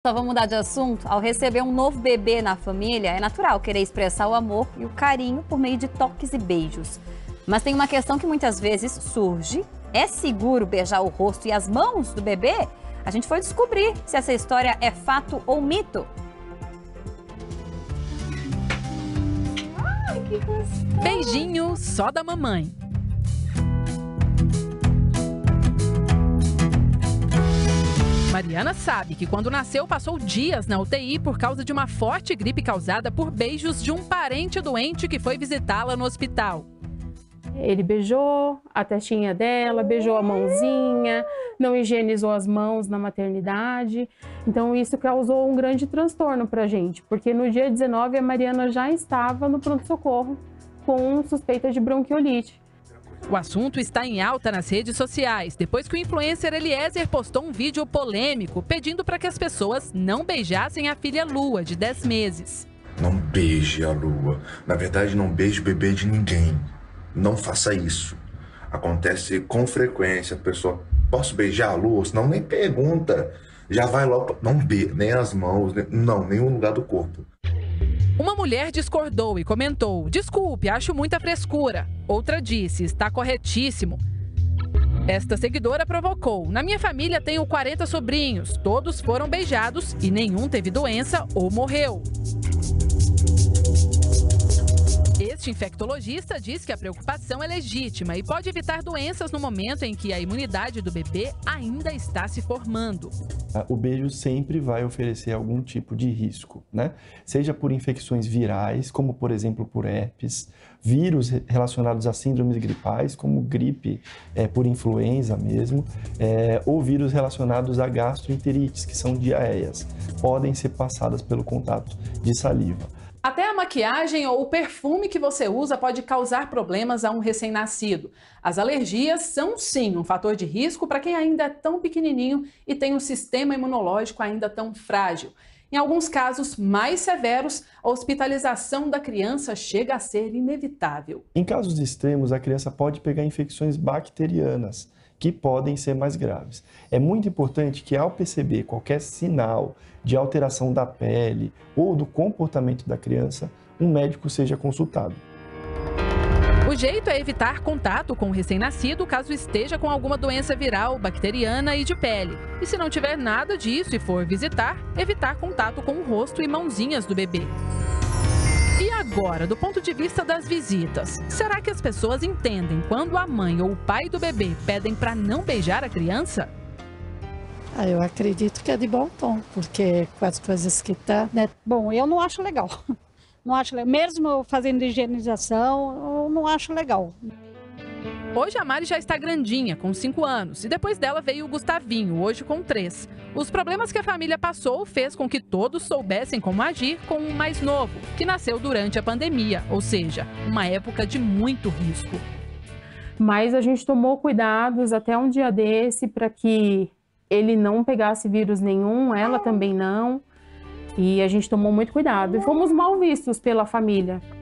Só vamos mudar de assunto. Ao receber um novo bebê na família, é natural querer expressar o amor e o carinho por meio de toques e beijos. Mas tem uma questão que muitas vezes surge. É seguro beijar o rosto e as mãos do bebê? A gente foi descobrir se essa história é fato ou mito. Ai, que gostoso. Beijinho só da mamãe. Mariana sabe que quando nasceu passou dias na UTI por causa de uma forte gripe causada por beijos de um parente doente que foi visitá-la no hospital. Ele beijou a testinha dela, beijou a mãozinha, não higienizou as mãos na maternidade. Então isso causou um grande transtorno pra gente, porque no dia 19 a Mariana já estava no pronto-socorro com suspeita de bronquiolite. O assunto está em alta nas redes sociais, depois que o influencer Eliezer postou um vídeo polêmico pedindo para que as pessoas não beijassem a filha Lua, de 10 meses. Não beije a Lua. Na verdade, não beije o bebê de ninguém. Não faça isso. Acontece com frequência. A pessoa, posso beijar a Lua? Senão nem pergunta. Já vai logo, não beije, nem as mãos, nenhum lugar do corpo. Uma mulher discordou e comentou: desculpe, acho muita frescura. Outra disse: está corretíssimo. Esta seguidora provocou: na minha família tenho 40 sobrinhos, todos foram beijados e nenhum teve doença ou morreu. Este infectologista diz que a preocupação é legítima e pode evitar doenças no momento em que a imunidade do bebê ainda está se formando. O beijo sempre vai oferecer algum tipo de risco, né? Seja por infecções virais, como por exemplo por herpes, vírus relacionados a síndromes gripais, como gripe por influenza mesmo, ou vírus relacionados a gastroenterites, que são diarreias, podem ser passadas pelo contato de saliva. Até a maquiagem ou o perfume que você usa pode causar problemas a um recém-nascido. As alergias são sim um fator de risco para quem ainda é tão pequenininho e tem um sistema imunológico ainda tão frágil. Em alguns casos mais severos, a hospitalização da criança chega a ser inevitável. Em casos extremos, a criança pode pegar infecções bacterianas, que podem ser mais graves. É muito importante que, ao perceber qualquer sinal de alteração da pele ou do comportamento da criança, um médico seja consultado. O jeito é evitar contato com o recém-nascido caso esteja com alguma doença viral, bacteriana e de pele. E se não tiver nada disso e for visitar, evitar contato com o rosto e mãozinhas do bebê. E agora, do ponto de vista das visitas, será que as pessoas entendem quando a mãe ou o pai do bebê pedem para não beijar a criança? Eu acredito que é de bom tom, porque com as coisas que tá, né? Bom, eu não acho legal. Não acho legal. Mesmo fazendo higienização, eu não acho legal. Hoje a Mari já está grandinha, com 5 anos, e depois dela veio o Gustavinho, hoje com 3. Os problemas que a família passou fez com que todos soubessem como agir com o mais novo, que nasceu durante a pandemia, ou seja, uma época de muito risco. Mas a gente tomou cuidados até um dia desse para que ele não pegasse vírus nenhum, ela também não. E a gente tomou muito cuidado e fomos mal vistos pela família.